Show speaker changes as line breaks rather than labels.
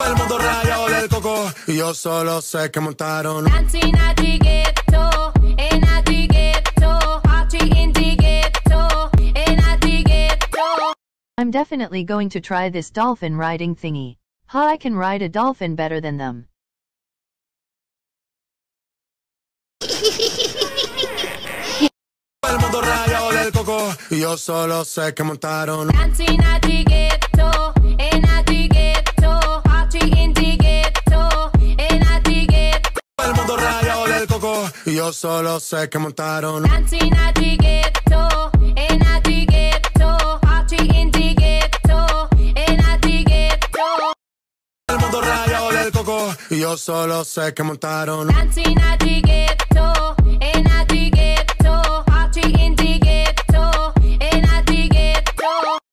el mundo rayado del coco y yo solo sé que montaron.
Dancing at the ghetto, in at the ghetto, party in the ghetto, in at the ghetto.
I'm definitely going to try this dolphin riding thingy. Ha, I can ride a dolphin better than them.
El mundo rayado del coco y yo solo sé que montaron.
Dancing at the ghetto, in at the ghetto, party in the ghetto, in at the ghetto.
El mundo rayado del coco y yo solo sé que montaron.
Dancing at the ghetto, in at the ghetto, party in the ghetto, in at the ghetto.
El mundo rayado del coco y yo solo sé que montaron.
Dancing at the ghetto.